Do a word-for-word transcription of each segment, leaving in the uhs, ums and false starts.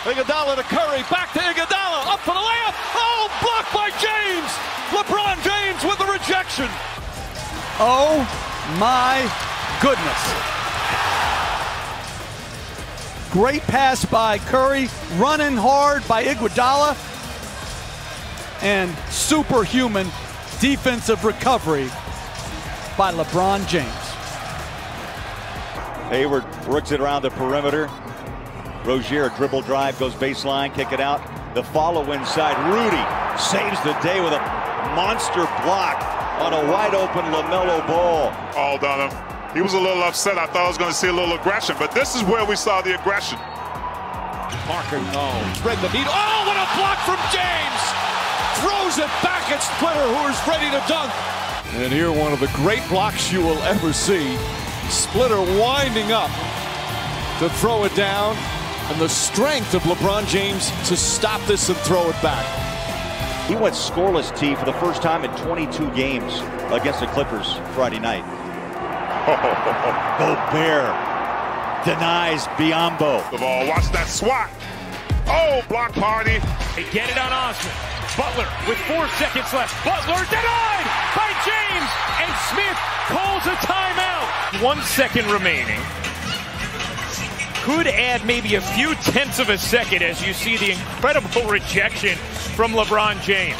Iguodala to Curry, back to Iguodala, up for the layup. Oh, blocked by James. LeBron James with the rejection. Oh my goodness. Great pass by Curry, running hard by Iguodala, and superhuman defensive recovery by LeBron James. Hayward works it around the perimeter. Rozier, dribble drive, goes baseline, kick it out. The follow inside. Rudy saves the day with a monster block on a wide open LaMelo Ball. All done him. He was a little upset. I thought I was going to see a little aggression, but this is where we saw the aggression. Parker, no. Spread the needle. Oh, what a block from James! Throws it back at Splitter, who is ready to dunk. And here, one of the great blocks you will ever see. Splitter winding up to throw it down, and the strength of LeBron James to stop this and throw it back. He went scoreless, T, for the first time in twenty-two games against the Clippers Friday night. Gobert denies Biyombo. The ball, watch that swat. Oh, block party. They get it on Osman. Butler with four seconds left. Butler denied by James, and Smith calls a timeout. One second remaining. Could add maybe a few tenths of a second as you see the incredible rejection from LeBron James.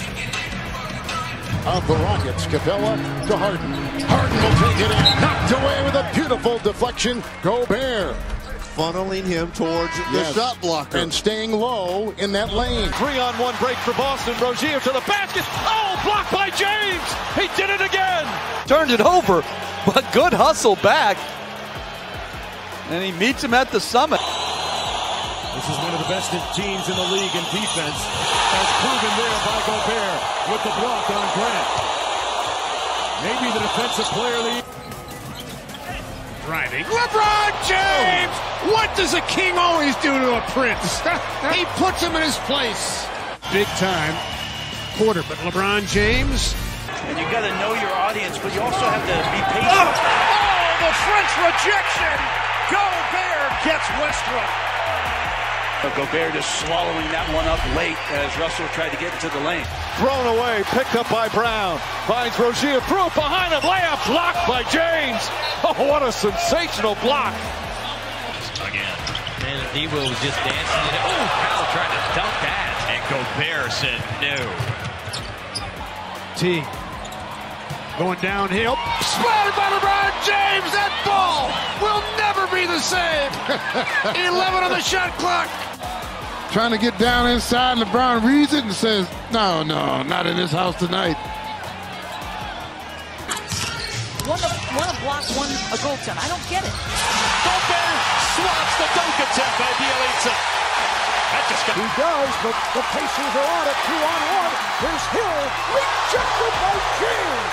Of the Rockets, Capella to Harden. Harden will take it in. Knocked away with a beautiful deflection. Gobert funneling him towards yes. the shot blocker. And staying low in that lane. Three on one break for Boston. Rozier to the basket. Oh, blocked by James. He did it again. Turned it over, but good hustle back. And he meets him at the summit. This is one of the best teams in the league in defense, as proven there by Gobert with the block on Grant. Maybe the defensive player of the year. Driving. LeBron James! Oh. What does a king always do to a prince? He puts him in his place. Big time quarter, but LeBron James. And you got to know your audience, but you also have to be patient. Oh, oh the French rejection! Gobert gets Westbrook. Gobert just swallowing that one up late as Russell tried to get into the lane. Thrown away, picked up by Brown. Finds Rozier, threw it behind him. Layup blocked by James. Oh, what a sensational block. Again. And Debo was just dancing it. Oh, Powell tried to dunk that. And Gobert said no. T. Going downhill. Splattered by LeBron James. That ball will never be the same. eleven on the shot clock. Trying to get down inside. LeBron reads it and says, no, no, not in this house tonight. One to, one to block, one a goaltender. I don't get it. Gobert swats the dunk attempt by Bjelica. That just got... He does, but the Pacers are on it. Two on one. Here's Hill. Rejected by James.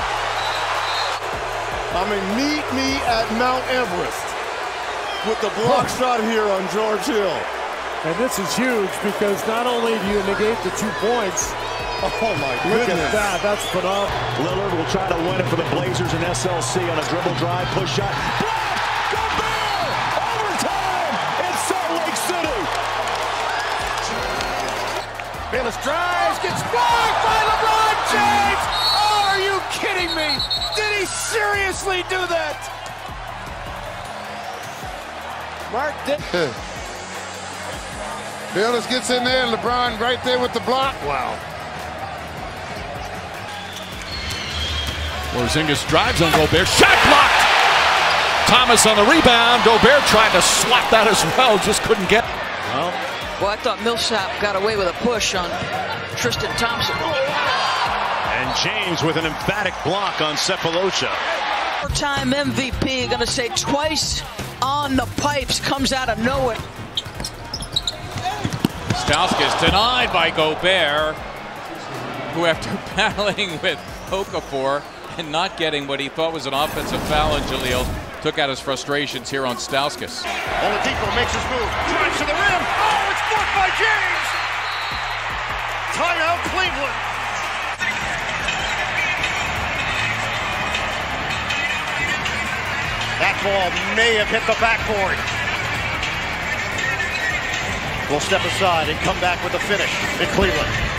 I mean, meet me at Mount Everest with the block shot here on George Hill. And this is huge because not only do you negate the two points, oh my look goodness. at that, that's phenomenal. Lillard will try to win it for the Blazers in S L C on a dribble drive, push shot. Block! Gobert! Overtime in Salt Lake City! Bayless drives, gets blocked by LeBron James! Oh, are you kidding me? Did he seriously do that? Mark did. Bayless gets in there, and LeBron right there with the block. Wow. Porzingis drives on Gobert. Shot blocked! Thomas on the rebound. Gobert trying to swat that as well. Just couldn't get. Well, well I thought Millsap got away with a push on Tristan Thompson. And James with an emphatic block on Sefolosha. Time M V P, gonna say twice on the pipes, comes out of nowhere. Stauskas denied by Gobert, who after battling with Okafor and not getting what he thought was an offensive foul on Jaleel, took out his frustrations here on Stauskas. Oladipo makes his move, drives to the rim. Oh, it's blocked by James! Timeout Cleveland. That ball may have hit the backboard. will step aside and come back with a finish in Cleveland.